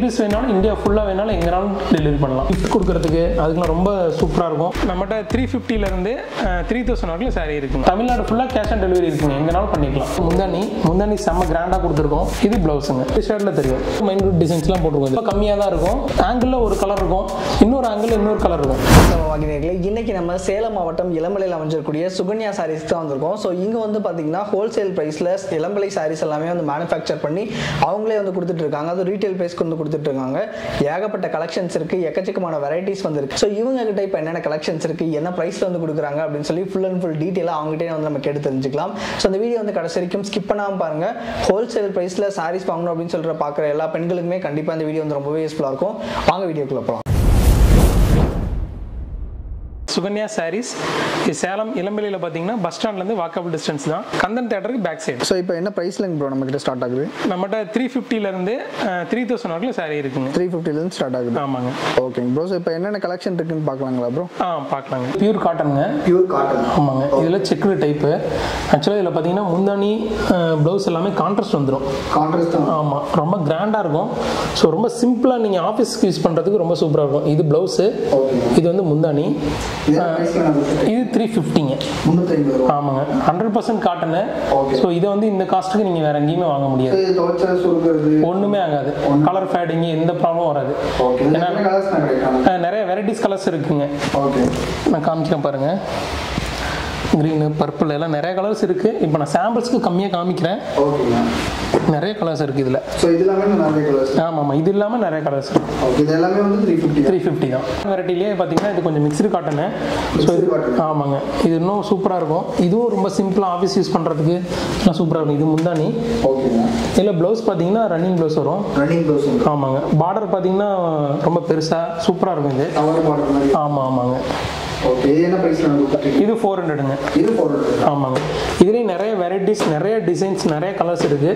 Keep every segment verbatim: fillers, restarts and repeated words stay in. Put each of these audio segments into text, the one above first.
Piece வேணாலும் India ஃபுல்லாக வேணாலும் எங்கேனாலும் டெலிவரி பண்ணலாம். கிஃப்ட் கொடுக்குறதுக்கு அதுக்குலாம் ரொம்ப சூப்பராக இருக்கும். நம்மகிட்ட த்ரீ ஃபிஃப்டிலேருந்து த்ரீ தௌசண்ட் வரைக்கும் சாரீ இருக்குங்க. தமிழ்நாடு ஃபுல்லாக கேஷ் ஆன் டெலிவரி இருக்குங்க, எங்கேனாலும் பண்ணிக்கலாம். முந்தானி முந்தானி செம்ம கிராண்டாக கொடுத்துருக்கோம். இது ப்ளவுஸுங்க. ஷர்ட்டில் தெரியும் மைனூட் டிசைன்ஸ்லாம் போட்டிருக்கோம். இது கம்மியாக தான் இருக்கும். ஆங்கிளில் ஒரு கலர் இருக்கும், இன்னொரு ஆங்கிள் இன்னொரு கலர் இருக்கும். இன்னைக்கு நம்ம சேலம் மாவட்டம் இளம்பிள்ளையில் அமைஞ்சிருக்கூடிய சுகன்யா சாரீஸ் தான் வந்திருக்கோம். ஸோ இங்கே வந்து பார்த்தீங்கன்னா ஹோல்சேல் ப்ரைஸில் இளம்பிள்ளை சாரீஸ் எல்லாமே வந்து மேனுஃபேக்சர் பண்ணி அவங்களே வந்து கொடுத்துட்டு இருக்காங்க. அது ரீட்டைல் ப்ரைஸ்க்கு வந்து கொடுத்துட்டு இருக்காங்க. ஏகப்பட்ட கலெக்ஷன்ஸ் இருக்கு, எக்கச்சக்கமான வெரைட்டிஸ் வந்துருக்கு. ஸோ இவங்க கிட்ட இப்போ என்னென்ன கலெக்ஷன்ஸ் இருக்கு, என்ன ப்ரைஸ்ல வந்து கொடுக்குறாங்க அப்படின்னு சொல்லி ஃபுல் அண்ட் ஃபுல் டீட்டெயிலாக அவங்ககிட்டே வந்து நம்ம கேட்டு தெரிஞ்சுக்கலாம். ஸோ அந்த வீடியோ வந்து கடைசி வரைக்கும் ஸ்கிப் பண்ணாமல் பாருங்க. ஹோல்சேல் ப்ரைஸில் சாரீஸ் வாங்கணும் அப்படின்னு சொல்ற பார்க்குற எல்லா பெண்களுக்குமே கண்டிப்பாக இந்த வீடியோ வந்து ரொம்பவே யூஸ்ஃபுல்லாக இருக்கும். வாங்க வீடியோக்குள்ள போகலாம். சுகன்யா சாரீஸ் சேலம் இளம்பிள்ளையில் பார்த்தீங்கன்னா பஸ் ஸ்டாண்ட்லேருந்து வாக்கபிள் டிஸ்டன்ஸ் தான். கந்தன் தேட்டருக்கு பேக் சைடு. ஸோ இப்போ என்ன ப்ரைஸ்ல ப்ரோ நம்ம கிட்ட ஸ்டார்ட் ஆகுது? நம்மகிட்ட த்ரீ ஃபிஃப்டிலேருந்து த்ரீ தௌசண்ட் வரைக்கும் சாரீ இருக்குங்க. த்ரீ ஃபிஃப்டிலேருந்து ஸ்டார்ட் ஆகுது. ஆமாங்க. ஓகேங்க ப்ரோ. ஸோ இப்போ என்னென்ன கலெக்ஷன் இருக்குன்னு பார்க்கலாங்களா ப்ரோ? ஆ பார்க்கலாங்க. பியூர் காட்டனுங்க. Pure cotton. ஆமாங்க. இதில் செக்குடு டைப்பு. ஆக்சுவலாக இதில் பார்த்தீங்கன்னா முந்தானி ப்ளவுஸ் எல்லாமே கான்ட்ராஸ்ட் வந்துடும். கான்ட்ராஸ்ட். ஆமாம், ரொம்ப கிராண்டாக இருக்கும். ஸோ ரொம்ப சிம்பிளாக நீங்கள் ஆஃபீஸ்க்கு யூஸ் பண்ணுறதுக்கு ரொம்ப சூப்பராக இருக்கும். இது ப்ளவுஸு, இது வந்து முந்தானி. இது த்ரீ ஃபிஃப்டிங்க. ஆமாங்க. Hundred percent cotton. ஸோ இதை வந்து இந்த காஸ்ட்டுக்கு நீங்கள் வேற எங்கேயுமே வாங்க முடியாது. ஒன்றுமே ஆகாது. கலர் ஃபேடிங் எந்த ப்ராப்ளமும் வராது. நிறைய வெரைட்டிஸ் கலர்ஸ் இருக்குங்க. நான் காமிக்கிறேன் பாருங்க. க்ரீனு, பர்பிள் எல்லாம் நிறைய கலர்ஸ் இருக்கு. இப்போ நான் சாம்பிள்ஸ்க்கு கம்மியாக காமிக்கிறேன். நிறைய கலர்ஸ் இருக்கு இதில். ஆமாம் ஆமாம், இது இல்லாமல் நிறைய கலர்ஸ் இருக்கு. த்ரீ ஃபிஃப்டி தான். வெரைட்டிலேயே பார்த்தீங்கன்னா இது கொஞ்சம் மிக்ஸ்டு காட்டனு. ஸோ இது ஆமாங்க, இது இன்னும் சூப்பராக இருக்கும். இதுவும் ரொம்ப சிம்பிளாக ஆஃபீஸ் யூஸ் பண்ணுறதுக்கு எல்லாம் சூப்பராக இருக்கும். இது முந்தானி. இதில் ப்ளவுஸ் பார்த்தீங்கன்னா ரன்னிங் ப்ளவுஸ் வரும். ஆமாங்க. பார்டர் பார்த்தீங்கன்னா ரொம்ப பெருசாக சூப்பராக இருக்கும் இது. ஆமாம் ஆமாங்க. இது ஃபோர் ஹண்ட்ரடுங்க. ஆமாங்க. இதுலேயும் நிறைய வெரைட்டிஸ், நிறைய டிசைன்ஸ், நிறைய கலர்ஸ் இருக்கு.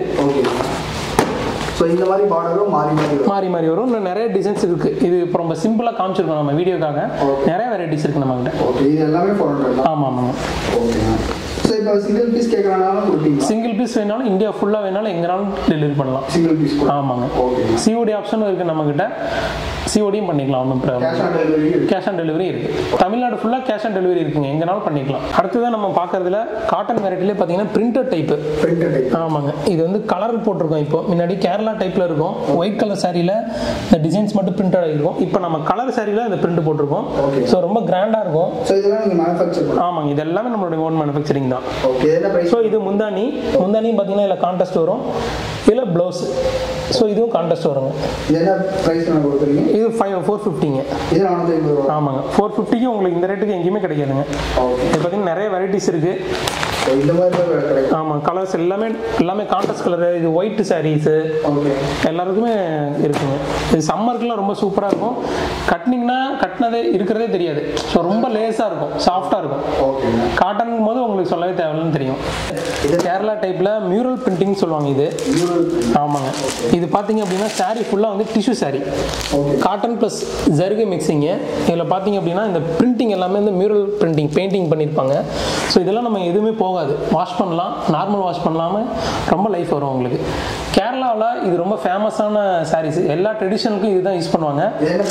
ஸோ இந்த மாதிரி பார்டரும் மாறி மாறி மாறி மாறி வரும். இன்னும் நிறைய டிசைன்ஸ் இருக்கு. இது இப்போ ரொம்ப சிம்பிளாக காமிச்சிருக்கோம் நம்ம வீடியோக்காக. நிறைய வெரைட்டிஸ் இருக்கு நம்ம கிட்ட. ஓகே, இது எல்லாமே ஃபோர் ஹண்ட்ரட். ஆமாம் ஆமாங்க. ஓகேங்க. ஸோ இப்போ சிங்கிள் பீஸ் கேட்குறனாலும் கொடுப்பீங்க? சிங்கிள் பீஸ் வேணாலும் இந்தியா ஃபுல்லாக வேணாலும் எங்கேனாலும் டெலிவரி பண்ணலாம். Single piece. ஆமாங்க. ஓகே. சிஓடி ஆப்ஷனும் இருக்குது நம்மக்கிட்ட. சிஓடியும் பண்ணிக்கலாம். ஒன்றும் ப்ராப்ளம். கேஷ் ஆன் டெலிவரி இருக்குது. தமிழ்நாடு ஃபுல்லாக கேஷ் ஆன் டெலிவரி இருக்குங்க, எங்கேனாலும் பண்ணிக்கலாம். அடுத்ததான் நம்ம பார்க்கறதுல காட்டன் வெரைட்டிலே பார்த்தீங்கன்னா பிரிண்டட் டைப்பு. ஆமாங்க. இது வந்து கலர் போட்டிருக்கோம். இப்போ முன்னாடி கேரளா டைப்பில் இருக்கும். ஒயிட் கலர் சாரியில் இந்த டிசைன்ஸ் மட்டும் பிரிண்டட் ஆகிருக்கும். இப்போ நம்ம கலர் சாரியில் இந்த பிரிண்ட் போட்டிருக்கோம். ஸோ ரொம்ப கிராண்டாக இருக்கும். ஸோ இதெல்லாம் நீங்கள் மேனுஃபேக்சர் பண்ணுங்க? ஆமாங்க. இது எல்லாமே நம்மளுடைய ஓன் மேனுஃபேக்சரிங் தான். ஓகே. ஸோ இது முந்தானி. முந்தானியும் பார்த்தீங்கன்னா இதில் கான்ட்ராஸ்ட் வரும். இதில் ப்ளவுஸ். ஸோ இதுவும் கான்ட்ராஸ்ட் வருங்க. என்ன ப்ரைஸ் நான் கொடுக்குறீங்க? இது ஃபைவ் ஃபோர் ஃபிஃப்டிங்க. இது நானூற்றி ஐம்பது ரூபா. ஆமாங்க. ஃபோர் ஃபிஃப்டிக்கு உங்களுக்கு இந்த ரேட்டுக்கு எங்கேயுமே கிடைக்காதுங்க. ஓகே. இது பார்த்தீங்கன்னா நிறைய வெரைட்டிஸ் இருக்கு. இந்த மாதிரி கிடைக்கும். ஆமாம். கலர்ஸ் எல்லாமே எல்லாமே கான்ட்ராஸ்ட் கலரு. இது ஒயிட் சாரீஸு எல்லாருக்குமே இருக்குங்க. இது சம்மருக்குலாம் ரொம்ப சூப்பராக இருக்கும். கட்டினீங்கன்னா கட்டினதே இருக்கிறதே தெரியாது. ஸோ ரொம்ப லேஸாக இருக்கும், சாஃப்டாக இருக்கும். காட்டன் போது உங்களுக்கு சொல்லவே தேவையில்லைன்னு தெரியும். இது கேரளா டைப்பில் மியூரல் பிரிண்டிங் சொல்லுவாங்க இது. ஆமாங்க. இது பார்த்தீங்க அப்படின்னா சாரீ ஃபுல்லாக வந்து டிஷ்யூ சாரீ. காட்டன் ப்ளஸ் ஜருகை மிக்சிங்கு. இதில் பார்த்தீங்க அப்படின்னா இந்த பிரிண்டிங் எல்லாமே வந்து மியூரல் பிரிண்டிங் பெயிண்டிங் பண்ணியிருப்பாங்க. ஸோ இதெல்லாம் நம்ம எதுவுமே போகாது. வாஷ் பண்ணலாம், நார்மல் வாஷ் பண்ணலாமல் ரொம்ப லைஃப் வரும் உங்களுக்கு. கேரளாவில் இது ரொம்ப ஃபேமஸான சாரீஸ். எல்லா ட்ரெடிஷனுக்கும் இதுதான் யூஸ் பண்ணுவாங்க.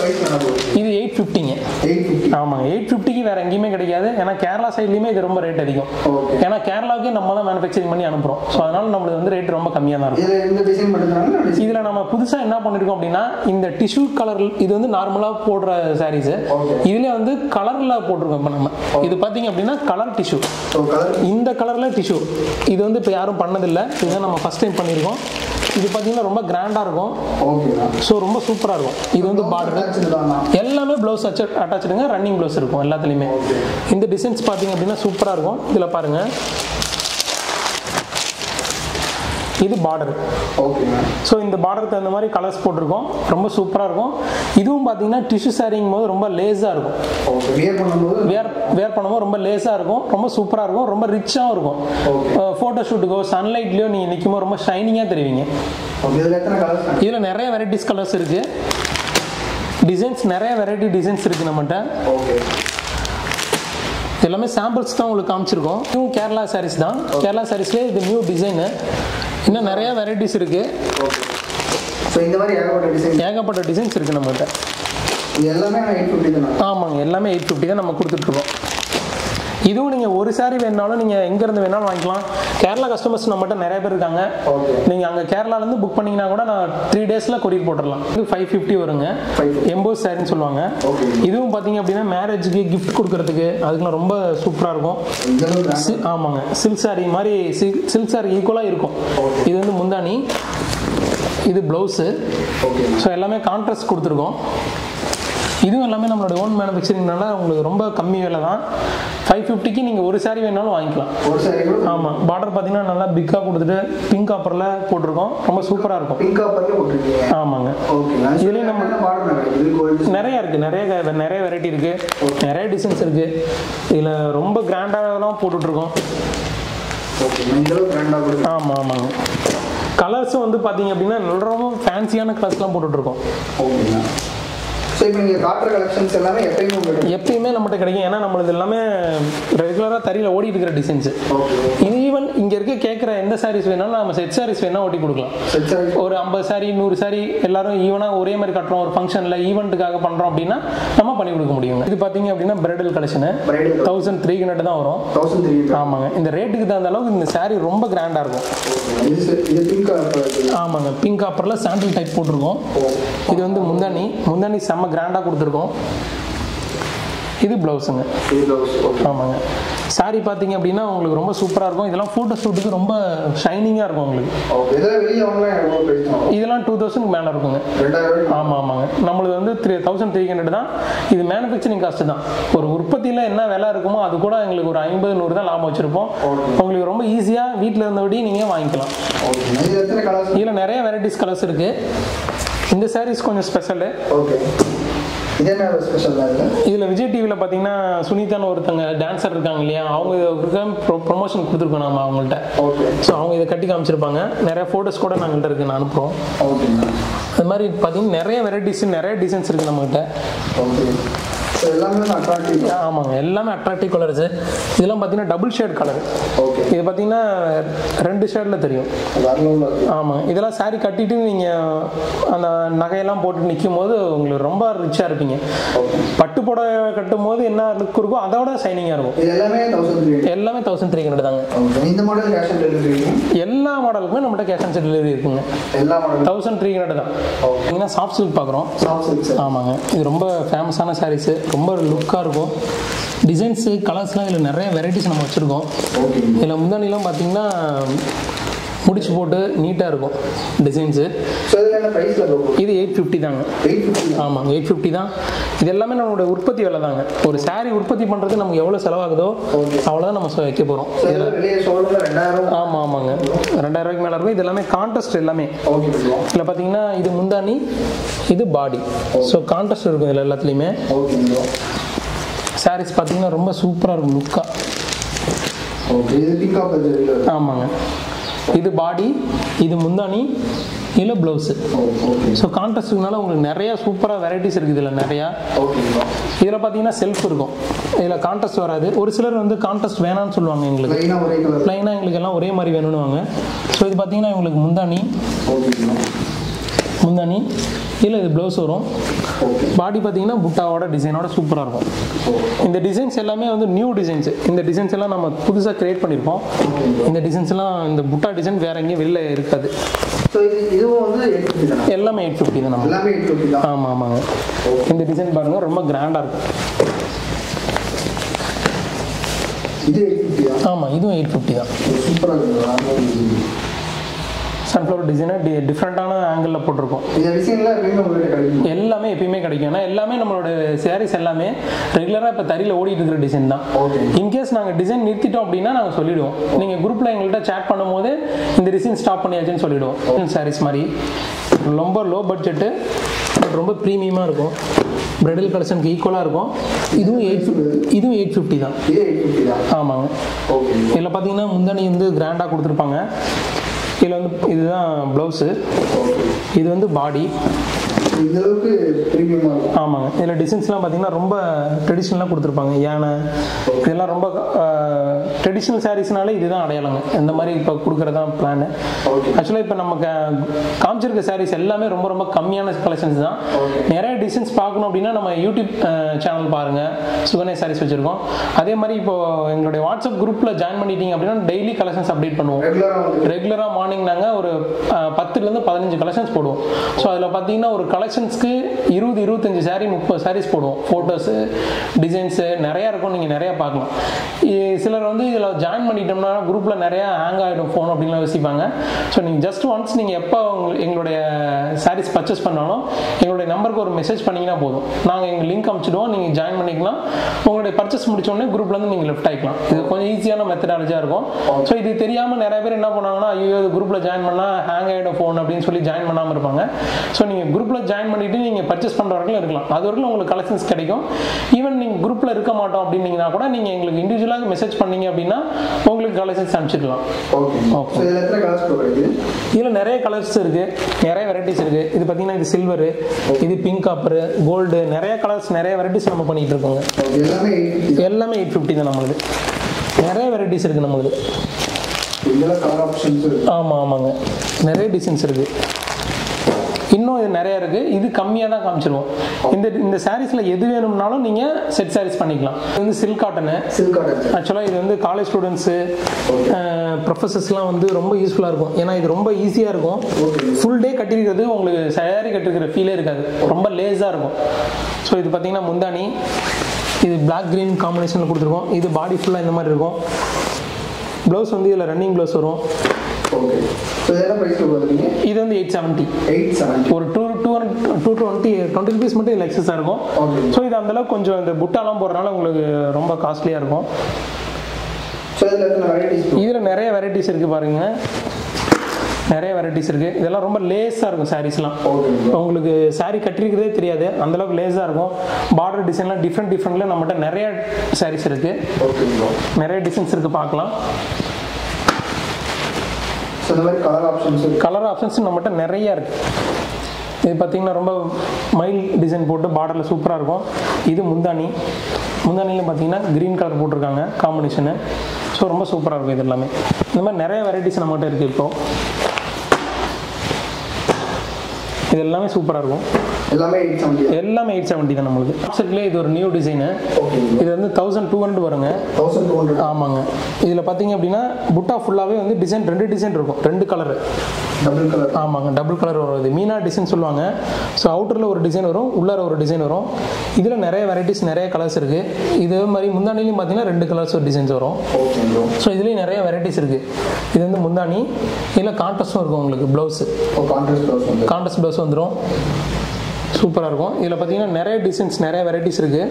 இது எயிட் ஃபிஃப்டிங்க. ஆமாங்க. எயிட் ஃபிஃப்டிக்கு வேற எங்கேயுமே கிடைக்காது. ஏன்னா கேரளா சைட்லையுமே இது ரொம்ப ரேட் அதிகம். ஏன்னா கேரளாவுக்கு நம்ம தான் மேனுஃபேக்சரிங் பண்ணி அனுப்புகிறோம். ஸோ அதனால நம்மளுக்கு வந்து ரேட் ரொம்ப கம்மியாக தான் இருக்கும். இதில் நம்ம புதுசாக என்ன பண்ணியிருக்கோம் அப்படின்னா இந்த டிஷ்யூ கலர், இது வந்து நார்மலாக போடுற சாரீஸ். இதுலேயே வந்து கலரில் போட்டிருக்கோம். இப்போ நம்ம இது பார்த்தீங்க அப்படின்னா கலர் டிஷ்யூ. இந்த கலரில் டிஷ்யூ இது வந்து இப்போ யாரும் பண்ணதில்லை. இதுதான் நம்ம ஃபர்ஸ்ட் டைம் பண்ணியிருக்கோம். இது பார்த்தீங்கன்னா ரொம்ப கிராண்டாக இருக்கும். ஸோ ரொம்ப சூப்பராக இருக்கும். இது வந்து பார்டர் எல்லாமே ப்ளவுஸ் அட்டாச்சுடுங்க. ரன்னிங் ப்ளவுஸ் இருக்கும் எல்லாத்துலேயுமே. இந்த டிசைன்ஸ் பார்த்தீங்க அப்படின்னா சூப்பராக இருக்கும். இதில் பாருங்கள், இது பார்டர். ஸோ இந்த பார்டருக்கு தகுந்த மாதிரி கலர்ஸ் போட்டிருக்கோம். ரொம்ப சூப்பராக இருக்கும். இதுவும் பார்த்தீங்கன்னா டிஷ்யூ சாரிங்கும் போது ரொம்ப லேஸாக இருக்கும். வேர் வேர் பண்ணும்போது ரொம்ப லேஸாக இருக்கும். ரொம்ப சூப்பராக இருக்கும். ரொம்ப ரிச்சாகவும் இருக்கும். ஃபோட்டோ ஷூட்டுக்கோ சன்லைட்லேயோ நீங்கள் நிற்கும் போது ரொம்ப ஷைனிங்காக தெரிவிங்க. இதில் நிறைய வெரைட்டிஸ் கலர்ஸ் இருக்குது. டிசைன்ஸ் நிறைய வெரைட்டி டிசைன்ஸ் இருக்குது நம்மகிட்ட. எல்லாமே சாம்பிள்ஸ் தான் உங்களுக்கு காமிச்சிருக்கோம். இதுவும் கேரளா சாரீஸ் தான். கேரளா சாரீஸ்லேயே இது நியூ டிசைனு. இன்னும் நிறைய வெரைட்டிஸ் இருக்குது. ஸோ இந்த மாதிரி ஏகப்பட்ட டிசைன் ஏகப்பட்ட டிசைன்ஸ் இருக்குது நம்மகிட்ட. இது எல்லாமே எயிட் ஃபிஃப்டி தான். ஆமாங்க, எல்லாமே எயிட் ஃபிஃப்டி தான் நம்ம கொடுத்துட்ருக்கோம். இதுவும் நீங்கள் ஒரு சாரி வேணுனாலும் நீங்கள் எங்கேருந்து வேணாலும் வாங்கிக்கலாம். கேரளா கஸ்டமர்ஸ் நம்மகிட்ட நிறைய பேர் இருக்காங்க. நீங்கள் அங்கே கேரளாலேருந்து புக் பண்ணிங்கன்னா கூட நான் த்ரீ டேஸில் கொரியர் போட்டுடலாம். இது ஃபைவ் ஃபிஃப்டி வருங்க. எம்போஸ் சாரின்னு சொல்லுவாங்க. இதுவும் பார்த்தீங்க அப்படின்னா மேரேஜுக்கு கிஃப்ட் கொடுக்கறதுக்கு அதுக்கெலாம் ரொம்ப சூப்பராக இருக்கும். ஆமாங்க, சில்க் சாரி மாதிரி சில்க் சாரி ஈக்குவலாக இருக்கும். இது வந்து முந்தானி, இது ப்ளவுஸு. ஸோ எல்லாமே கான்ட்ராஸ்ட் கொடுத்துருக்கோம். இதுவும் எல்லாமே நம்மளோட ஓன் மேனுஃபேக்சரிங்னால உங்களுக்கு ரொம்ப கம்மி விலை தான். ஃபைவ் ஃபிஃப்டிக்கு நீங்கள் ஒரு சாரி வேணாலும் வாங்கிக்கலாம். ஆமாம், பார்டர் பார்த்தீங்கன்னா நல்லா பிக்காக கொடுத்துட்டு பிங்க் காப்பரில் போட்டிருக்கோம். ரொம்ப சூப்பராக இருக்கும். பிங்க் காப்பரில் போட்டிருக்கீங்க. ஆமாங்க. இதுலேயும் நம்ம நிறையா இருக்குது, நிறைய நிறைய வெரைட்டி இருக்குது, நிறைய டிசைன்ஸ் இருக்குது. இதில் ரொம்ப கிராண்டாகலாம் போட்டுட்ருக்கோம். ஆமாம் ஆமாங்க. கலர்ஸும் வந்து பார்த்தீங்க அப்படின்னா ரொம்ப ஃபேன்சியான கலர்ஸ்லாம் போட்டுட்ருக்கோம். எப்பயுமே நம்மகிட்ட கிடைக்கும். ஏன்னா நம்மளது எல்லாமே ரெகுலராக தறியில் ஓடிட்டு இருக்கிற டிசைன்ஸ். இது ஈவன் இங்கே இருக்க கேட்குற எந்த சாரீஸ் வேணாலும் நம்ம செட் சாரீஸ் வேணால் ஓட்டி கொடுக்கலாம். ஒரு ஐம்பது சாரி நூறு சாரி எல்லாரும் ஈவனாக ஒரே மாதிரி கட்டுறோம், ஒரு ஃபங்க்ஷனில் ஈவெண்ட்டுக்காக பண்ணுறோம் அப்படின்னா நம்ம பண்ணி கொடுக்க முடியுங்க. இது பார்த்தீங்க அப்படின்னா bridal collection thousand three hundred தான் வரும். ஆமாங்க, இந்த ரேட்டுக்கு தகுந்த அளவுக்கு இந்த சாரீ ரொம்ப கிராண்டாக இருக்கும். ஆமாங்க, பிங்க் காப்பரில் சாண்டில் டைப் போட்டிருக்கோம். இது வந்து முந்தானி, முந்தானி செம்ம கிராண்டாக கொடுத்துருக்கோம். இது ப்ளவுஸுங்க. ஆமாங்க, சாரி பார்த்தீங்க அப்படின்னா உங்களுக்கு ரொம்ப சூப்பராக இருக்கும். இதெல்லாம் ஃபோட்டோ ஷூட்டுக்கு ரொம்ப ஷைனிங்காக இருக்கும் உங்களுக்கு. இதெல்லாம் டூ தௌசண்ட் மேலே இருக்குங்க. ஆமாம் ஆமாங்க, நம்மளுக்கு வந்து த்ரீ தௌசண்ட் த்ரீ ஹண்ட்ரட் தான். இது மேனுஃபேக்சரிங் காஸ்ட் தான். ஒரு உற்பத்தியில் என்ன விலை இருக்குமோ அது கூட எங்களுக்கு ஒரு ஐம்பது நூறு தான் லாபம் வச்சுருப்போம். உங்களுக்கு ரொம்ப ஈஸியாக வீட்டில் இருந்தபடி நீங்கள் வாங்கிக்கலாம். இதில் நிறைய வெரைட்டிஸ் கலர்ஸ் இருக்குது. இந்த சாரீஸ் கொஞ்சம் ஸ்பெஷலு. இதில் விஜய் டிவியில் பார்த்தீங்கன்னா சுனிதான்னு ஒருத்தங்க டான்ஸர் இருக்காங்க இல்லையா, அவங்க ப்ரொமோஷன் கொடுத்துருக்கோம் நம்ம அவங்கள்ட்ட. ஸோ அவங்க இதை கட்டி காமிச்சிருப்பாங்க. நிறைய ஃபோட்டோஸ் கூட நாங்கள்கிட்ட இருக்குது, நான் அனுப்புகிறோம். அது மாதிரி பார்த்தீங்கன்னா நிறைய வெரைட்டிஸ் நிறைய டிசைன்ஸ் இருக்குது நம்மகிட்ட. ஆமாங்க, எல்லாமே அட்ராக்டிவ் கலர்ஸ். இதெல்லாம் பார்த்தீங்கன்னா டபுள் ஷேட் கலர். இது பார்த்தீங்கன்னா ரெண்டு ஷேடில் தெரியும். ஆமாங்க, இதெல்லாம் சாரி கட்டிட்டு நீங்கள் அந்த நகையெல்லாம் போட்டு நிற்கும் போது உங்களுக்கு ரொம்ப ரிச்சாக இருப்பீங்க. பட்டு புடவை கட்டும் போது என்ன லுக் இருக்கோ அதோட ஷைனிங்காக இருக்கும். எல்லாமே தௌசண்ட் த்ரீ ஹண்ட்ரட் தாங்க. எல்லா மாடலுக்குமே நம்மகிட்ட கேஷ் ஆன் டெலிவரி இருக்குங்க. தௌசண்ட் த்ரீ ஹண்ட்ரட் தான். பார்த்தீங்கன்னா சாஃப்ட் சில்க் பார்க்குறோம். ஆமாங்க, இது ரொம்ப ஃபேமஸான சாரீஸு, ரொம்ப லுக்காக இருக்கும். டிசைன்ஸு கலர்ஸ்லாம் இதில் நிறைய வெரைட்டிஸ் நம்ம வச்சுருக்கோம். இதில் முந்தானிலாம் பார்த்தீங்கன்னா முடிச்சு போட்டு நீட்டாக இருக்கும் டிசைன்ஸு. இது எயிட் ஃபிஃப்டி தாங்க. ஆமாங்க, எயிட் ஃபிஃப்டி தான். இது எல்லாமே நம்மளோட உற்பத்தி விலை தாங்க. ஒரு சாரீ உற்பத்தி பண்ணுறது நமக்கு எவ்வளோ செலவாகுதோ அவ்வளோதான் நம்ம வைக்க போகிறோம். ஆமாம் ஆமாங்க, ரெண்டாயிரம் ரூபாய்க்கு மேலே இருக்கும். இது எல்லாமே கான்ட்ராஸ்ட் எல்லாமே. இதில் பார்த்தீங்கன்னா இது முந்தானி, இது பாடி. ஸோ கான்ட்ராஸ்ட் இருக்கும் இதில் எல்லாத்துலேயுமே. சாரீஸ் பார்த்தீங்கன்னா ரொம்ப சூப்பராக இருக்கும் லுக்காக. ஆமாங்க, இது பாடி, இது முந்தானி, இதில் ப்ளவுஸு. ஸோ கான்ட்ராஸ்ட்டுனால உங்களுக்கு நிறையா சூப்பராக வெரைட்டிஸ் இருக்குது. இதில் நிறையா இதில் பார்த்தீங்கன்னா செல்ஃப் இருக்கும். இதில் கான்ட்ராஸ்ட் வராது. ஒரு சிலர் வந்து கான்ட்ராஸ்ட் வேணான்னு சொல்லுவாங்க. எங்களுக்கு ப்ளைனாக எங்களுக்கு எல்லாம் ஒரே மாதிரி வேணும்னு வாங்க. ஸோ இது பார்த்தீங்கன்னா உங்களுக்கு முந்தானி முந்தானி இல்லை இது ப்ளவுஸ் வரும். பாடி பார்த்தீங்கன்னா புட்டாவோட டிசைனோட சூப்பராக இருக்கும். இந்த டிசைன்ஸ் எல்லாமே வந்து நியூ டிசைன்ஸ். இந்த டிசைன்ஸ் எல்லாம் நம்ம புதுசாக கிரியேட் பண்ணியிருப்போம். இந்த டிசைன்ஸ் எல்லாம் இந்த புட்டா டிசைன் வேற எங்கேயும் வெளில இருக்காது. எல்லாமே எயிட் ஃபிஃப்டி தான் நம்ம. ஆமாம் ஆமாங்க, இந்த டிசைன் பாருங்கள் ரொம்ப கிராண்டாக இருக்கும். ஆமாம், இதுவும் எயிட் ஃபிஃப்டி தான். சன்ஃப்ளவர் டிசைனை டி டிஃப்ரெண்ட்டான ஆங்கிளில் போட்டிருக்கோம். எல்லாமே எப்பயுமே கிடைக்கும். ஏன்னா எல்லாமே நம்மளோட சாரீஸ் எல்லாமே ரெகுலராக இப்போ தறியில் ஓடிட்டு இருக்கிற டிசைன் தான். இன்கேஸ் நாங்கள் டிசைன் நிறுத்திட்டோம் அப்படின்னா நாங்கள் சொல்லிவிடுவோம். நீங்கள் குரூப்பில் எங்கள்கிட்ட சேட் பண்ணும்போது இந்த டிசைன் ஸ்டாப் பண்ணியாச்சுன்னு சொல்லிவிடுவோம். சாரீஸ் மாதிரி ரொம்ப லோ பட்ஜெட்டு, பட் ரொம்ப ப்ரீமியமாக இருக்கும். பிரைடல் கலெக்ஷனுக்கு ஈக்குவலாக இருக்கும். இதுவும் எயிட் இதுவும் எயிட் ஃபிஃப்டி தான். ஆமாங்க, இதில் பார்த்தீங்கன்னா முந்தானி வந்து கிராண்டாக கொடுத்துருப்பாங்க. இதில் வந்து இதுதான் ப்ளவுஸு, இது வந்து பாடி. இந்த அளவுக்கு பிரீமியமா இருக்கும். ஆமாங்க. இதில் டிசைன்ஸ்லாம் பார்த்தீங்கன்னா ரொம்ப ட்ரெடிஷ்னலாக கொடுத்துருப்பாங்க. யானை இதெல்லாம் ரொம்ப ட்ரெடிஷ்னல் சாரீஸ்னாலே இதுதான் அடையாளங்க. இந்த மாதிரி இப்போ கொடுக்குறதா பிளான். ஆக்சுவலாக இப்போ நம்ம காமிச்சிருக்க சாரீஸ் எல்லாமே ரொம்ப ரொம்ப கம்மியான கலெக்ஷன்ஸ் தான். நிறைய டிசைன்ஸ் பார்க்கணும் அப்படின்னா நம்ம யூடியூப் சேனல் பாருங்கள், சுகன்யா சாரீஸ் வச்சுருக்கோம். அதே மாதிரி இப்போ எங்களுடைய வாட்ஸ்அப் குரூப்பில் ஜாயின் பண்ணிட்டீங்க அப்படின்னா டெய்லி கலெக்ஷன்ஸ் அப்டேட் பண்ணுவோம். ரெகுலராக மார்னிங் நாங்கள் ஒரு பத்துலேருந்து பதினஞ்சு கலெக்ஷன்ஸ் போடுவோம். ஸோ அதில் பார்த்தீங்கன்னா ஒரு கலெக்ஷன்ஸ்க்கு இருபது இருபத்தஞ்சு சாரீ முப்பது சாரீஸ் போடுவோம். ஃபோட்டோஸு டிசைன்ஸு நிறையா இருக்கும், நீங்கள் நிறையா பார்க்கலாம். சிலர் வந்து இதில் ஜாயின் பண்ணிட்டோம்னா குரூப்பில் நிறையா ஹேங் ஆகிடும் ஃபோன் அப்படின்லாம் யோசிப்பாங்க. ஸோ நீங்கள் ஜஸ்ட் ஒன்ஸ் நீங்கள் எப்போ எங்களுடைய சாரீஸ் பர்ச்சேஸ் பண்ணாலும் எங்களுடைய நம்பருக்கு ஒரு மெசேஜ் பண்ணிங்கன்னா போதும். நாங்கள் எங்கள் லிங்க் அனுப்பிச்சிடுவோம், நீங்கள் ஜாயின் பண்ணிக்கலாம். உங்களுடைய பர்ச்சேஸ் முடிச்சோடனே குரூப்லேருந்து நீங்கள் லெஃப்ட் ஆகிக்கலாம். இது கொஞ்சம் ஈஸியான மெத்தடாலஜியாக இருக்கும். ஸோ இது தெரியாமல் நிறைய பேர் என்ன பண்ணாங்கன்னா, ஐயோ இது குரூப்பில் ஜாயின் பண்ணால் ஹேங் ஆகிடும் ஃபோன் அப்படின்னு சொல்லி ஜாயின் பண்ணாமல் இருப்பாங்க. ஸோ நீங்கள் குரூப்பில் ஜாயின் பண்ணிவிட்டு நீங்கள் பர்ச்சேஸ் பண்ணுற வரைக்கும் இருக்கலாம். அது வரைக்கும் உங்களுக்கு கலெக்ஷன்ஸ் கிடைக்கும். ஈவன் நீங்கள் குரூப்பில் இருக்க மாட்டோம் அப்படின்னீங்கன்னா கூட நீங்கள் எங்களுக்கு இண்டிவிஜுவலாக மெசேஜ் பண்ணீங்க அப்படின்னா உங்களுக்கு கலெக்ஷன்ஸ் அனுப்பிச்சிடலாம். ஓகே. இதில் நிறைய கலர்ஸ் இருக்குது, நிறைய வெரைட்டிஸ் இருக்குது. இது பார்த்தீங்கன்னா இது சில்வரு, இது பிங்க் காப்பரு, கோல்டு, நிறைய கலர்ஸ் நிறைய வெரைட்டிஸ் நம்ம பண்ணிகிட்டு இருக்கோங்க. எல்லாமே எயிட் ஃபிஃப்டி தான் நம்மளுது. நிறைய வெரைட்டிஸ் இருக்குது நம்மளுது. ஆமாம் ஆமாங்க, நிறைய டிசைன்ஸ் இருக்குது. இன்னும் இது நிறைய இருக்குது. இது கம்மியாக தான் காமிச்சிருவோம். இந்த இந்த சாரீஸில் எது வேணும்னாலும் நீங்கள் செட் சாரீஸ் பண்ணிக்கலாம். இது வந்து சில்க் காட்டனு. சில்க் காட்டன் ஆக்சுவலாக இது வந்து காலேஜ் ஸ்டூடெண்ட்ஸு ப்ரொஃபஸர்ஸ்லாம் வந்து ரொம்ப யூஸ்ஃபுல்லாக இருக்கும். ஏன்னா இது ரொம்ப ஈஸியாக இருக்கும். ஃபுல் டே கட்டிருக்கிறது உங்களுக்கு சாரீ கட்டிருக்கிற ஃபீலே இருக்காது, ரொம்ப லேஸாக இருக்கும். ஸோ இது பார்த்தீங்கன்னா முந்தானி, இது பிளாக் க்ரீன் காம்பினேஷனில் கொடுத்துருக்கோம். இது பாடி ஃபுல்லாக இந்த மாதிரி இருக்கும். ப்ளவுஸ் வந்து இதில் ரன்னிங் ப்ளவுஸ் வரும். இது வந்து எயிட் செவன்ட்டி ஒரு two two two twenty twenty rupees மட்டும் இதில் எக்ஸஸாக இருக்கும். ஸோ இது அந்தளவுக்கு கொஞ்சம் இந்த புட்டாலாம் போடுறதுனால உங்களுக்கு ரொம்ப காஸ்ட்லியாக இருக்கும். இதில் நிறைய வெரைட்டிஸ் இருக்குது பாருங்க, நிறைய வெரைட்டிஸ் இருக்குது. இதெல்லாம் ரொம்ப லேஸாக இருக்கும் சாரீஸ்லாம். உங்களுக்கு சாரீ கட்டிருக்கிறதே தெரியாது, அந்தளவுக்கு லேஸாக இருக்கும். பார்டர் டிசைன்லாம் டிஃப்ரெண்ட் டிஃப்ரெண்ட்டில் நம்மகிட்ட நிறைய சாரீஸ் இருக்குது, நிறைய டிசைன்ஸ் இருக்குது, பார்க்கலாம். கலர் ஆப்ஷன்ஸ் நம்மகிட்ட நிறைய இருக்குது. இது பார்த்தீங்கன்னா ரொம்ப மைல் டிசைன் போட்டு பார்டரில் சூப்பராக இருக்கும். இது முந்தானி, முந்தானியில் பார்த்தீங்கன்னா க்ரீன் கலர் போட்டிருக்காங்க காம்பினேஷனு. ஸோ ரொம்ப சூப்பராக இருக்கும். இது எல்லாமே இந்த மாதிரி நிறைய வெரைட்டிஸ் நம்மகிட்ட இருக்குது. இப்போது இது எல்லாமே சூப்பராக இருக்கும். எல்லாமே எயிட் செவன்ட்டி எல்லாமே எயிட் செவன்ட்டி தான் நம்மளுக்கு. ஆப்செட்லேயே இது ஒரு நியூ டிசைனு. இது வந்து தௌசண்ட் டூ ஹண்ட்ரட் வருங்க. தௌசண்ட் டூ ஹண்ட்ரட் ஆமாங்க. இதில் பார்த்தீங்க அப்படின்னா புட்டா ஃபுல்லாகவே வந்து டிசைன் ரெண்டு டிசைன் இருக்கும், ரெண்டு கலரு. டபுள் கலர் ஆமாங்க, டபுள் கலர் வரும். இது மீனா டிசைன் சொல்லுவாங்க. ஸோ அவுட்டரில் ஒரு டிசைன் வரும், உள்ளார ஒரு டிசைன் வரும். இதில் நிறைய வெரைட்டிஸ் நிறைய கலர்ஸ் இருக்குது. இதே மாதிரி முந்தானிலையும் பார்த்தீங்கன்னா ரெண்டு கலர்ஸ் ஒரு டிசைன்ஸ் வரும். ஸோ இதுலேயும் நிறைய வெரைட்டிஸ் இருக்குது. இது வந்து முந்தானி, இதில் கான்ட்ராஸ்டும் இருக்கும் உங்களுக்கு. ப்ளவுஸு கான்ட்ராஸ்ட் ப்ளவுஸ் வந்துடும், சூப்பராக இருக்கும். இதில் பார்த்தீங்கன்னா நிறைய டிசைன்ஸ் நிறைய வெரைட்டிஸ் இருக்குது.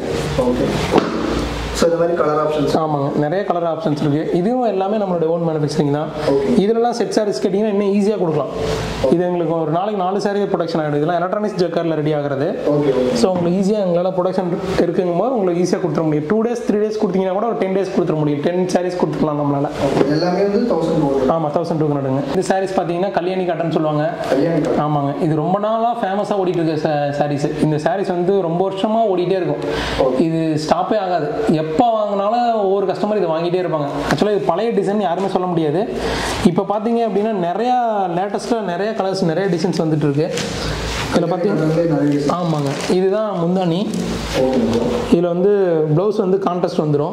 ஸோ இந்த மாதிரி கலர் ஆப்ஷன்ஸ் ஆமாங்க, நிறைய கலர் ஆப்ஷன்ஸ் இருக்குது. இதுவும் எல்லாமே நம்மளுடைய ஓன் மேனுஃபேக்சரிங் தான். இதெல்லாம் செட் சாரீஸ் கேட்டிங்கன்னா இன்னும் ஈஸியாக கொடுக்கலாம். இது எங்களுக்கு ஒரு நாளைக்கு நாலு சாரீ ப்ரொடக்ஷன் ஆகிடும். இதெல்லாம் எலக்ட்ரானிக்ஸ் ஜக்காரில் ரெடி ஆகிறது. ஸோ உங்களுக்கு ஈஸியாக எங்களால் ப்ரொடக்ஷன் இருக்குங்கும் போது உங்களுக்கு ஈஸியாக கொடுத்துட முடியும். டூ டேஸ் த்ரீ டேஸ் கொடுத்தீங்கன்னா கூட ஒரு டென் டேஸ் கொடுத்துட முடியும். டென் சாரீஸ் கொடுத்துக்கலாம் நம்மளால். எல்லாமே வந்து தௌசண்ட் ஆமாம் தௌசண்ட் டூ ஹண்ட்ரடுங்க. இந்த சாரீஸ் பார்த்தீங்கன்னா கல்யாணி காட்டன் சொல்லுவாங்க. ஆமாங்க, இது ரொம்ப நாளாக ஃபேமஸாக ஓடிட்டு இருக்க சாரீஸ். இந்த சாரீஸ் வந்து ரொம்ப வருஷமாக ஓடிட்டே இருக்கும். இது ஸ்டாப்பே ஆகாது. எப்போ வாங்கினாலும் ஒவ்வொரு கஸ்டமர் இதை வாங்கிட்டே இருப்பாங்க. ஆக்சுவலாக இது பழைய டிசைன் யாருமே சொல்ல முடியாது. இப்போ பார்த்தீங்க அப்படின்னா நிறையா லேட்டஸ்ட்டாக நிறைய கலர்ஸ் நிறைய டிசைன்ஸ் வந்துட்டு இருக்கு. இதில் பார்த்தீங்கன்னா ஆமாங்க, இதுதான் முந்தானி. இதில் வந்து ப்ளவுஸ் வந்து கான்ட்ராஸ்ட் வந்துடும்.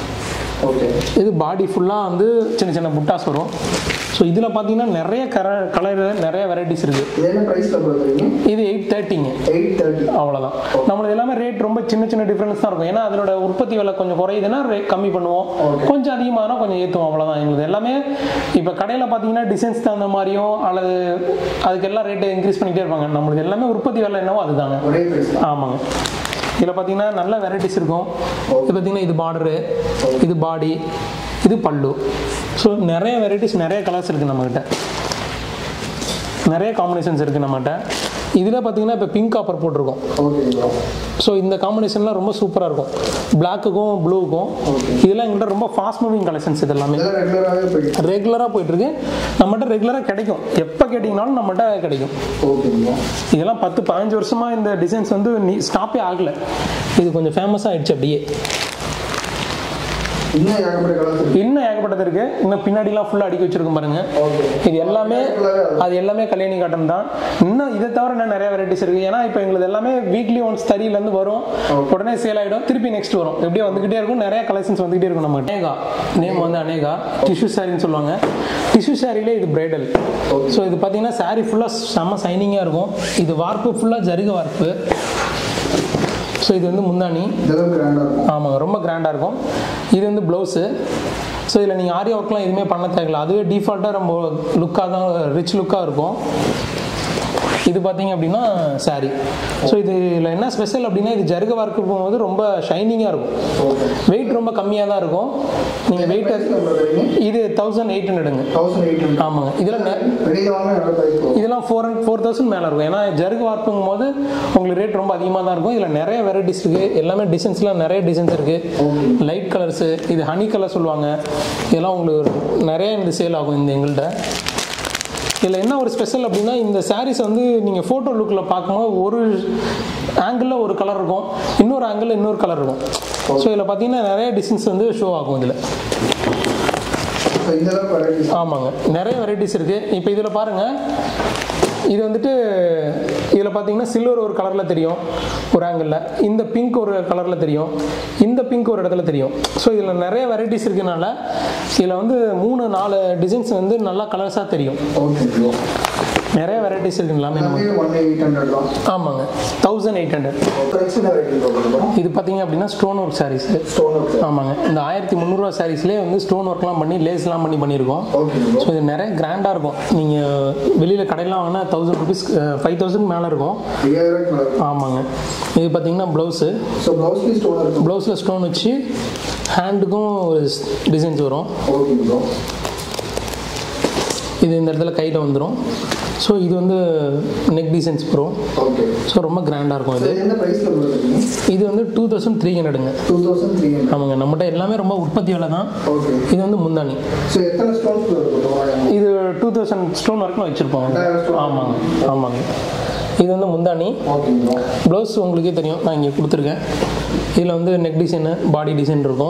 இது பாடி ஃபுல்லாக வந்து சின்ன சின்ன புட்டாஸ் வரும். ஸோ இதில் பார்த்தீங்கன்னா நிறைய கலர் கலர் நிறைய வெரைட்டிஸ் இருக்குது. இது எயிட் தேர்ட்டிங்க எயிட் தேர்ட்டி அவ்வளோதான். நம்மளது எல்லாமே ரேட் ரொம்ப சின்ன சின்ன டிஃப்ரென்ஸ் தான் இருக்கும். ஏன்னா அதனோட உற்பத்தி விலை கொஞ்சம் குறையுதுன்னா ரேட் கம்மி பண்ணுவோம், கொஞ்சம் அதிகமாகனா கொஞ்சம் ஏற்றுவோம், அவ்வளோதான். எங்களுக்கு எல்லாமே இப்போ கடையில் பார்த்தீங்கன்னா டிசைன்ஸ் தகுந்த மாதிரியும் அல்லது அதுக்கு எல்லாம் ரேட்டு இன்க்ரீஸ் பண்ணிகிட்டே இருப்பாங்க. நம்மளுக்கு எல்லாமே உற்பத்தி விலை என்னவோ அதுதாங்க. ஆமாங்க. இதில் பார்த்தீங்கன்னா நல்ல வெரைட்டிஸ் இருக்கும். இது பார்த்தீங்கன்னா இது பார்டரு, இது பாடி, இது பல்லு. ஸோ நிறைய வெரைட்டிஸ் நிறைய கலர்ஸ் இருக்குது நம்மக்கிட்ட, நிறைய காம்பினேஷன்ஸ் இருக்குது நம்மகிட்ட. இதில் பார்த்தீங்கன்னா இப்போ பிங்க் காப்பர் போட்டிருக்கோம். ஸோ இந்த காம்பினேஷன்லாம் ரொம்ப சூப்பராக இருக்கும், பிளாக்குக்கும் ப்ளூக்கும். இதெல்லாம் எங்கள்கிட்ட ரொம்ப ஃபாஸ்ட் மூவிங் கலெக்ஷன்ஸ். இது எல்லாமே ரெகுலராக போயிட்டுருக்கு, நம்மகிட்ட ரெகுலராக கிடைக்கும். எப்போ கேட்டிங்கனாலும் நம்மகிட்ட கிடைக்கும். இதெல்லாம் பத்து பதினஞ்சு வருஷமாக இந்த டிசைன்ஸ் வந்து நீ ஸ்டாப்பே ஆகலை. இது கொஞ்சம் ஃபேமஸாக ஆகிடுச்சு. அப்படியே இன்னும் ஏகப்பட்டது இருக்கு. இன்னும் பின்னாடிலாம் ஃபுல்லாக அடிக்க வச்சிருக்கும் பாருங்க. இது எல்லாமே அது எல்லாமே கல்யாணி காட்டன் தான். இன்னும் இதை தவிர இன்னும் நிறைய வெரைட்டிஸ் இருக்கு. ஏன்னா இப்போ எங்களுக்கு எல்லாமே வீக்லி ஒன்ஸ் தறியிலேருந்து வரும், உடனே சேல் ஆகிடும், திருப்பி நெக்ஸ்ட் வரும், எப்படியே வந்துகிட்டே இருக்கும். நிறைய கலெக்ஷன்ஸ் வந்துகிட்டே இருக்கும். நம்ம அனேகா நேம் வந்து அனேகா டிஷ்யூ சாரின்னு சொல்லுவாங்க. டிஷ்யூ சாரியிலே இது பிரைடல். ஸோ இது பார்த்தீங்கன்னா சாரி ஃபுல்லாக செம்ம சைனிங்காக இருக்கும். இது வார்ப்பு ஃபுல்லாக ஜருக வார்ப்பு. ஸோ இது வந்து முந்தானி. ஆமாங்க, ரொம்ப கிராண்டாக இருக்கும். இது வந்து ப்ளவுஸு. ஸோ இதில் நீங்கள் ஆரி ஒர்க்லாம் எதுவுமே பண்ண தேவையில்லை, அதுவே டிஃபால்ட்டாக ரொம்ப லுக்காக தான், ரிச் லுக்காக இருக்கும். இது பார்த்தீங்க அப்படின்னா சாரி. ஸோ இதில் என்ன ஸ்பெஷல் அப்படின்னா, இது ஜருக ஒர்க்கு போகும்போது ரொம்ப ஷைனிங்காக இருக்கும். வெயிட் ரொம்ப கம்மியாக தான் இருக்கும். நீங்கள் வெயிட் இது தௌசண்ட் எயிட் ஹண்ட்ரடுங்க. ஆமாங்க. இதில் இதெல்லாம் ஃபோர் ஹண்ட்ரட் ஃபோர் தௌசண்ட் மேலே இருக்கும். ஏன்னா ஜருக ஒர்க்குங்கும் போது உங்களுக்கு ரேட் ரொம்ப அதிகமாக தான் இருக்கும். இதில் நிறைய வெரைட்டிஸ் இருக்குது. எல்லாமே டிசைன்ஸ்லாம் நிறைய டிசைன்ஸ் இருக்குது. லைட் கலர்ஸு, இது ஹனி கலர் சொல்லுவாங்க. இதெல்லாம் உங்களுக்கு நிறைய இந்த சேல் ஆகும் இந்த எங்கள்கிட்ட. இதில் என்ன ஒரு ஸ்பெஷல் அப்படின்னா, இந்த சாரீஸ் வந்து நீங்கள் ஃபோட்டோ லுக்கில் பார்க்கும்போது ஒரு ஆங்கிளில் ஒரு கலர் இருக்கும், இன்னொரு ஆங்கிளில் இன்னொரு கலர் இருக்கும். ஸோ இதில் பார்த்தீங்கன்னா நிறைய டிசைன்ஸ் வந்து ஷோ ஆகும் இதில். ஆமாங்க, நிறைய வெரைட்டிஸ் இருக்குது. இப்போ இதில் பாருங்கள், இது வந்துட்டு இதில் பார்த்தீங்கன்னா சில்வர் ஒரு கலரில் தெரியும் ஒரு ஆங்கிளில், இந்த பிங்க் ஒரு கலரில் தெரியும், இந்த பிங்க் ஒரு இடத்துல தெரியும். ஸோ இதில் நிறைய வெரைட்டிஸ் இருக்கனால இதில் வந்து மூணு நாலு டிசைன்ஸ் வந்து நல்லா கலர்ஸாக தெரியும். நிறைய வெரைட்டிஸ் இருக்குங்களா? ஆமாங்க, தௌசண்ட் எயிட் ஹண்ட்ரட். இது பார்த்தீங்க அப்படின்னா ஸ்டோன் ஒர்க் சாரீஸ். ஆமாங்க, இந்த ஆயிரத்தி முந்நூறுரூவா சாரீஸ்லேயே வந்து ஸ்டோன் ஒர்க்லாம் பண்ணி லேஸ்லாம் பண்ணி பண்ணியிருக்கோம். ஸோ இது நிறைய கிராண்டாக இருக்கும். நீங்கள் வெளியில் கடையெல்லாம் வாங்கினா தௌசண்ட் ருபீஸ் ஃபைவ் தௌசண்ட் மேலே இருக்கும். ஆமாங்க. இது பார்த்தீங்கன்னா ப்ளவுஸு. ப்ளவுஸில் ஸ்டோன் வச்சு ஹேண்டுக்கும் ஒரு டிசைன்ஸ் வரும். இது இந்த இடத்துல கையில் வந்துடும். ஸோ இது வந்து நெக் டிசைன்ஸ் வரும். ஸோ ரொம்ப கிராண்டாக இருக்கும். இது இது வந்து டூ தௌசண்ட் த்ரீ ஹண்ட்ரடுங்க. ஆமாங்க, நம்மகிட்ட எல்லாமே ரொம்ப உற்பத்தி விலை தான். இது வந்து முந்தானி. இது டூ தௌசண்ட் ஸ்டோன் வரைக்கும் வச்சுருப்போம். ஆமாங்க ஆமாங்க. இது வந்து முந்தானி. ப்ளவுஸ் உங்களுக்கே தெரியும், நான் இங்கே கொடுத்துருக்கேன். இதில் வந்து நெக் டிசைனு, பாடி டிசைன் இருக்கும்.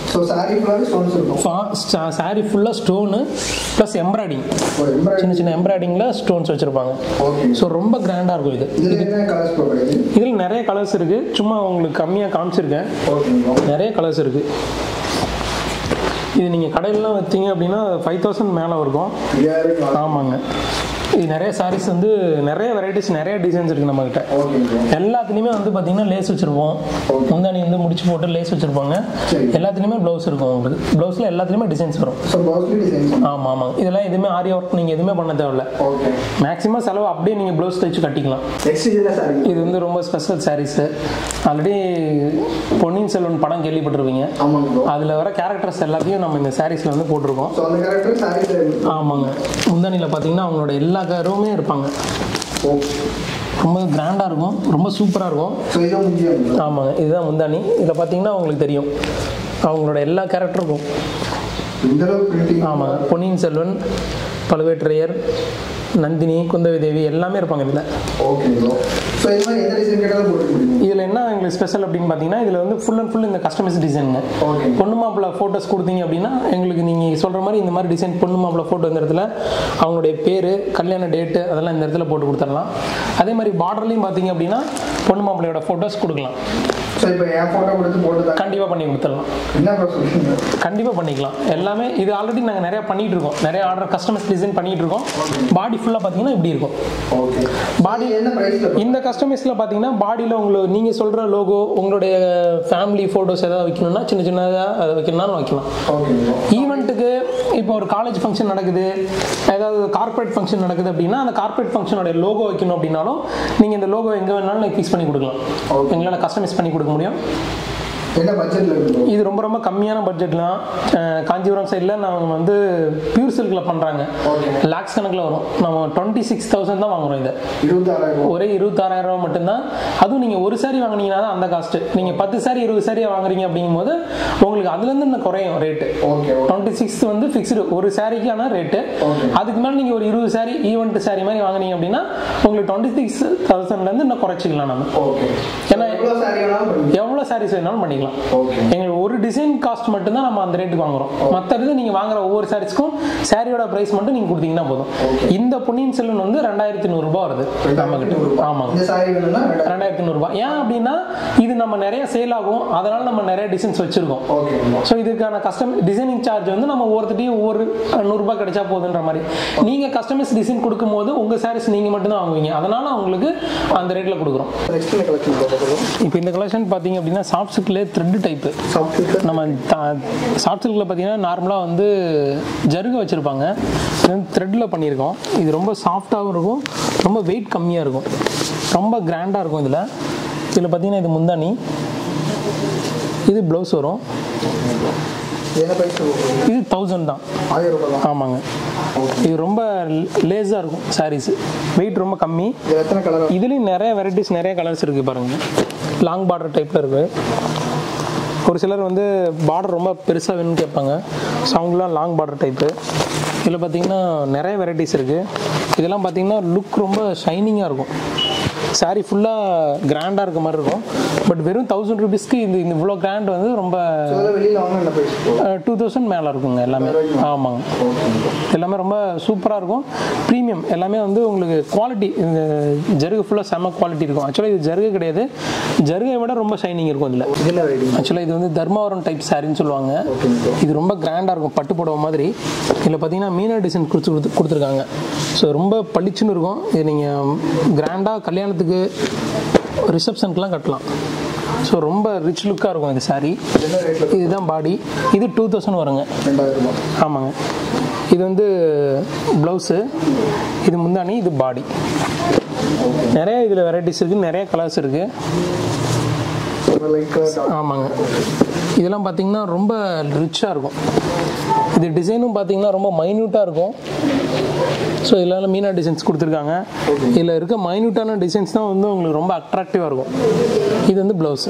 சாரி ஃபுல்லாக ஸ்டோனு ப்ளஸ் எம்ப்ராய்டிங், சின்ன சின்ன எம்ப்ராய்டிங்கில் ஸ்டோன்ஸ் வச்சுருப்பாங்க. ஸோ ரொம்ப கிராண்டாக இருக்கும். இது இதில் நிறைய கலர்ஸ் இருக்குது. சும்மா உங்களுக்கு கம்மியாக காமிச்சிருக்கேன். நிறைய கலர்ஸ் இருக்குது. இது நீங்கள் கடையிலலாம் வச்சிங்க அப்படின்னா ஃபைவ் தௌசண்ட் மேலே இருக்கும். ஆமாங்க. இது நிறைய சாரீஸ் வந்து நிறைய வெரைட்டிஸ், நிறைய டிசைன்ஸ் இருக்குது நம்மகிட்ட. எல்லாத்துலேயுமே வந்து பார்த்தீங்கன்னா லேஸ் வச்சுருப்போம். முந்தானி வந்து முடிச்சு போட்டு லேஸ் வச்சுருப்பாங்க. எல்லாத்துலேயுமே ப்ளவுஸ் இருக்கும். உங்களுக்கு ப்ளவுஸில் எல்லாத்துலேயுமே டிசைன்ஸ் வரும். ஆமாம் ஆமாங்க. இதெல்லாம் எதுவுமே ஆரி ஒர்க் நீங்கள் எதுவுமே பண்ண தேவையில்ல. மேக்ஸிமம் செலவு அப்படியே நீங்கள் ப்ளவுஸ் தைச்சு கட்டிக்கலாம். இது வந்து ரொம்ப ஸ்பெஷல் சாரீஸு. ஆல்ரெடி பொன்னியின் செல்வன் படம் கேள்விப்பட்டிருப்பீங்க. அதில் வர கேரக்டர்ஸ் எல்லாத்தையும் நம்ம இந்த சாரீஸில் வந்து போட்டிருக்கோம். ஆமாங்க. முந்தானியில் பார்த்தீங்கன்னா அவங்களோட எல்லா கருவுமே இருப்பாங்க. ரொம்ப கிராண்டாக இருக்கும், ரொம்ப சூப்பராக இருக்கும். ஆமாங்க, இதுதான் முந்தானி. இதில் பார்த்தீங்கன்னா உங்களுக்கு தெரியும் அவங்களோட எல்லா கேரக்டருக்கும். ஆமாங்க, பொன்னியின் செல்வன், பழுவேற்றையர், நந்தினி, குந்தவி தேவி எல்லாமே இருப்பாங்க இதில். இதில் என்ன எங்களுக்கு ஸ்பெஷல் அப்படின்னு பார்த்தீங்கன்னா, இதில் வந்து ஃபுல் அண்ட் ஃபுல் இந்த கஸ்டமைஸ் டிசைனுங்க. பொண்ணு மாப்பிள்ளை ஃபோட்டோஸ் கொடுத்தீங்க அப்படின்னா எங்களுக்கு நீங்கள் சொல்கிற மாதிரி இந்த மாதிரி டிசைன் பொண்ணு மாப்பிள்ளை ஃபோட்டோ இந்த இடத்துல அவங்களுடைய பேர், கல்யாண டேட்டு அதெல்லாம் இந்த இடத்துல போட்டு கொடுத்துடலாம். அதே மாதிரி பார்டர்லையும் பார்த்தீங்க அப்படின்னா பொண்ணு மாப்பிள்ளையோட ஃபோட்டோஸ் கொடுக்கலாம். கண்டிப்பாக பண்ணி கொடுத்துடலாம். கண்டிப்பாக பண்ணிக்கலாம். எல்லாமே இது ஆல்ரெடி நாங்கள் நிறையா பண்ணிட்டு இருக்கோம். நிறைய ஆர்டர் கஸ்டமைஸ் டிசைன் பண்ணிட்டு இருக்கோம். பாடி ஃபுல்லாக பார்த்தீங்கன்னா இப்படி இருக்கும். பாடி இந்த கஸ்டமைஸில் பார்த்தீங்கன்னா பாடியில் உங்களுக்கு நீங்கள் சொல்கிற லோகோ, உங்களுடைய ஃபேமிலி ஃபோட்டோஸ் ஏதாவது வைக்கணும்னா சின்ன சின்னதாக அதை வைக்கணும்னாலும் வைக்கலாம். ஈவெண்ட்டுக்கு இப்போ ஒரு காலேஜ் ஃபங்க்ஷன் நடக்குது, ஏதாவது கார்பரேட் ஃபங்க்ஷன் நடக்குது அப்படின்னா அந்த கார்பரேட் ஃபங்க்ஷனோட லோகோ வைக்கணும் அப்படின்னாலும் நீங்கள் இந்த லோகோ எங்கே வேணாலும் ஃபிக்ஸ் பண்ணி கொடுக்கலாம். எங்களால் கஸ்டமைஸ் பண்ணி கொடுக்க முடியும். என்ன பட்ஜெட்ல இருக்கு? இது ரொம்ப ரொம்ப கம்மியான பட்ஜெட்லாம். காஞ்சிபுரம் சைடில் நம்ம வந்து பியூர் சில்கில் பண்ணுறாங்க. லேக்ஸ் கணக்கில் வரும். நம்ம டுவெண்ட்டி சிக்ஸ் தௌசண்ட் தான் வாங்குறோம். இதை இருபத்தாறாயிரம் ஒரே இருபத்தாறாயிரம் ரூபா மட்டும்தான். அதுவும் நீங்கள் ஒரு சாரி வாங்கினீங்கன்னா தான் அந்த காஸ்ட்டு. நீங்கள் பத்து சாரி இருபது சாரியாக வாங்குறீங்க அப்படிங்கும்போது உங்களுக்கு அதுலேருந்து இன்னும் குறையும் ரேட்டு. டுவெண்ட்டி சிக்ஸ் வந்து ஃபிக்ஸ்டு ஒரு சாரிக்கான ரேட்டு. அதுக்கு மேலே நீங்கள் ஒரு இருபது சாரி ஈவெண்ட் சாரி மாதிரி வாங்கினீங்க அப்படின்னா உங்களுக்கு டுவெண்ட்டி சிக்ஸ் தௌசண்ட்லேருந்து இன்னும் குறைச்சிக்கலாம் நம்ம. ஏன்னா எவ்வளோ சாரீஸ் வேணாலும் பண்ணிக்கலாம். எங்களுக்கு ஒரு டிசைன் காஸ்ட் மட்டும்தான் நம்ம அந்த ரேட்டுக்கு வாங்குறோம். மற்றது நீங்கள் வாங்குற ஒவ்வொரு சாரீஸ்க்கும் சாரியோட ப்ரைஸ் மட்டும் நீங்கள் கொடுத்தீங்கன்னா போதும். இந்த பொன்னியின் செல்வன் வந்து ரெண்டாயிரத்தி நூறுரூபா வருது நம்ம கிட்ட. ஆமாங்க, ரெண்டாயிரத்தி நூறுரூபா. ஏன் அப்படின்னா இது நம்ம நிறைய சேல் ஆகும், அதனால நம்ம நிறைய டிசைன்ஸ் வச்சிருக்கோம். ஸோ இதுக்கான கஸ்டம் டிசைனிங் சார்ஜ் வந்து நம்ம ஒவ்வொருத்தையும் ஒவ்வொரு நூறுரூபா கிடைச்சா போதுன்ற மாதிரி. நீங்கள் கஸ்டமைஸ் டிசைன் கொடுக்கும் போது உங்கள் சாரீஸ் நீங்கள் மட்டும் தான் வாங்குவீங்க, அதனால உங்களுக்கு அந்த ரேட்டில் கொடுக்குறோம். இப்போ இந்த கலெக்ஷன் பார்த்தீங்க அப்படின்னா சாஃப்ட் சில்க்லேயே த்ரெட் டைப்பு. நம்ம சாஃப்ட் சில்கில் பார்த்தீங்கன்னா நார்மலாக வந்து ஜருக வச்சுருப்பாங்க, த்ரெட்டில் பண்ணியிருக்கோம். இது ரொம்ப சாஃப்டாகவும் இருக்கும், ரொம்ப வெயிட் கம்மியாக இருக்கும், ரொம்ப கிராண்டாக இருக்கும். இதில் இதில் பார்த்தீங்கன்னா இது முந்தானி, இது ப்ளவுஸ் வரும். இது தௌசண்ட் தான். ஆமாங்க, இது ரொம்ப லேஸாக இருக்கும் சாரீஸ், வெயிட் ரொம்ப கம்மி. இதுலேயும் நிறைய வெரைட்டிஸ் நிறைய கலர்ஸ் இருக்குது பாருங்கள். லாங் பார்டர் டைப்பில் இருக்குது. ஒரு சிலர் வந்து பார்டர் ரொம்ப பெருசாக வேணும்னு கேட்பாங்க. ஸோ அவங்களாம் லாங் பார்டர் டைப்பு. இதில் பார்த்தீங்கன்னா நிறைய வெரைட்டிஸ் இருக்குது. இதெல்லாம் பார்த்தீங்கன்னா லுக் ரொம்ப ஷைனிங்காக இருக்கும். சாரீ ஃபுல்லாக கிராண்டாக இருக்க மாதிரி இருக்கும். பட் வெறும் தௌசண்ட் ருபீஸ்க்கு இந்த இந்த இவ்வளோ கிராண்ட் வந்து ரொம்ப டூ தௌசண்ட் மேலே இருக்குங்க எல்லாமே. ஆமாங்க, எல்லாமே ரொம்ப சூப்பராக இருக்கும். ப்ரீமியம் எல்லாமே வந்து உங்களுக்கு குவாலிட்டி. இந்த ஜருகு ஃபுல்லாக செம்ம குவாலிட்டி இருக்கும். ஆக்சுவலாக இது ஜருகு கிடையாது, ஜருகை விட ரொம்ப ஷைனிங் இருக்கும் இதில். ஆக்சுவலாக இது வந்து தர்மாவரம் டைப் சாரின்னு சொல்லுவாங்க. இது ரொம்ப கிராண்டாக இருக்கும், பட்டு புடவை மாதிரி. இதில் பார்த்தீங்கன்னா மீனா டிசைன் கொடுத்து கொடுத்து கொடுத்துருக்காங்க. ஸோ ரொம்ப பளிச்சுன்னு இருக்கும். இது நீங்கள் கிராண்டாக கல்யாணத்துக்கு ரிசப்ஷனுக்குலாம் கட்டலாம். ஸோ ரொம்ப ரிச் லுக்காக இருக்கும் இந்த சாரீ. இதுதான் பாடி. இது டூ தௌசண்ட் வருங்க. ஆமாங்க, இது வந்து ப்ளவுஸு, இது முந்தானி, இது பாடி. நிறைய இதில் வெரைட்டிஸ் இருக்குது, நிறைய கலர்ஸ் இருக்குது. ஆமாங்க, இதெல்லாம் பார்த்தீங்கன்னா ரொம்ப ரிச்சாக இருக்கும். இது டிசைனும் பார்த்தீங்கன்னா ரொம்ப மைன்யூட்டாக இருக்கும். ஸோ இதில் மீனா டிசைன்ஸ் கொடுத்துருக்காங்க. இதில் இருக்க மைன்யூட்டான டிசைன்ஸ் தான் வந்து உங்களுக்கு ரொம்ப அட்ராக்டிவாக இருக்கும். இது வந்து ப்ளவுஸு.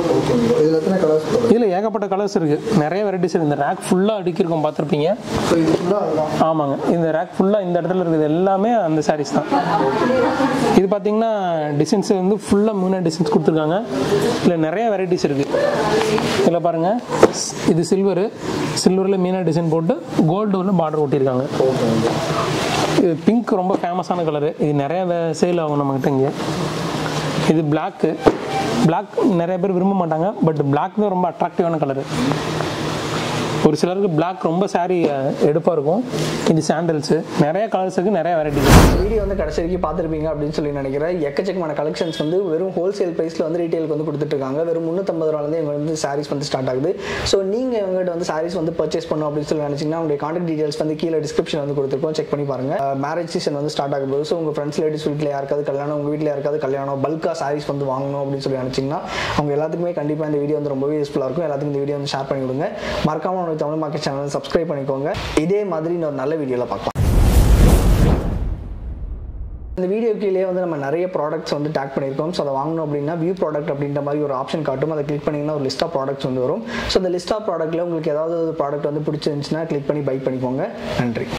இதில் ஏகப்பட்ட கலர்ஸ் இருக்குது, நிறைய வெரைட்டிஸ் இருக்குது. இந்த ரேக் ஃபுல்லாக அடுக்கியிருக்கோம், பார்த்துருப்பீங்க. ஆமாங்க, இந்த ரேக் ஃபுல்லாக இந்த இடத்துல இருக்குது எல்லாமே அந்த சாரீஸ் தான். இது பார்த்தீங்கன்னா டிசைன்ஸ் வந்து ஃபுல்லாக மீனா டிசைன்ஸ் கொடுத்துருக்காங்க. இதில் நிறைய வெரைட்டிஸ் இருக்குது. இதில் பாருங்கள், இது சில்வரு, சில்வரில் மீனா டிசைன் போட்டு கோல்டு உள்ள பார்டர் ஒட்டியிருக்காங்க. இது பிங்க் ரொம்ப ஃபேமஸான கலரு. இது நிறைய சேல் ஆகும் நம்மகிட்ட இங்கே. இது பிளாக்கு. பிளாக் நிறைய பேர் விரும்ப மாட்டாங்க, பட் பிளாக் தான் ரொம்ப அட்ராக்டிவான கலரு. ஒரு சிலருக்கு பிளாக் ரொம்ப சாரீ எடுப்பாக இருக்கும். இது சாண்டல்ஸு, நிறைய கலர்ஸ் இருக்குது, நிறைய வெரைட்டிஸ். வீடியோ வந்து கடைசி வரைக்கும் பார்த்துருப்பீங்க அப்படின்னு சொல்லி நினைக்கிறேன். எக்கச்சக்கமான கலெக்ஷன்ஸ் வந்து வெறும் ஹோல்சேல் ப்ரைஸில் வந்து ரீட்டெயிலுக்கு வந்து கொடுத்துட்ருக்காங்க. வெறும் முந்நூற்றம்பது ரூபாலேருந்து இவங்க வந்து சாரீஸ் வந்து ஸ்டார்ட் ஆகுது. ஸோ நீங்கள் இவங்ககிட்ட வந்து சாரீஸ் வந்து பர்ச்சேஸ் பண்ணணும் அப்படின்னு சொல்லி நினச்சிங்கன்னா உங்களுடைய கான்டாக்ட் டீடைல்ஸ் வந்து கீழே டிஸ்கிரிப்ஷன் வந்து கொடுத்துருக்கோம், செக் பண்ணி பாருங்கள். மேரேஜ் சீசன் வந்து ஸ்டார்ட் ஆகும்போது, ஸோ உங்கள் ஃப்ரெண்ட்ஸ் லேடிஸ் வீட்டில் யாருக்காவது கல்யாணம், உங்கள் வீட்டில் யாருக்காவது கல்யாணம், பல்காக சாரீஸ் வந்து வாங்கணும் அப்படின்னு சொல்லி நினச்சிங்கன்னா அவங்க எல்லாத்துக்குமே கண்டிப்பாக இந்த வீடியோ வந்து ரொம்பவே யூஸ்ஃபுல்லாக இருக்கும். எல்லாத்துக்கும் இந்த வீடியோ வந்து ஷேர் பண்ணி விடுங்க. மறக்காம உங்களுக்கு தமிழ் மார்க்கெட் சேனல் சப்ஸ்கிரைப் பண்ணிக்கோங்க. இதே மாதிரி இன்னொரு நல்ல வீடியோவில் பார்க்கலாம். இந்த வீடியோ கீழே வந்து நம்ம நிறைய ப்ராடக்ட்ஸ் வந்து டேக் பண்ணியிருக்கோம். ஸோ அதை வாங்கணும் அப்படின்னா வியூ ப்ராடக்ட் அப்படின்ற மாதிரி ஒரு ஆப்ஷன் காட்டும். அதை கிளிக் பண்ணிங்கன்னா ஒரு லிஸ்ட் ஆஃப் ப்ராடக்ட்ஸ் வந்து வரும். ஸோ அந்த லிஸ்ட் ஆஃப் ப்ராடக்ட்டில் உங்களுக்கு ஏதாவது ஒரு ப்ராடக்ட் வந்து பிடிச்சிருந்துச்சுன்னா கிளிக் பண்ணி பை பண்ணிக்கோங்க. நன்றி.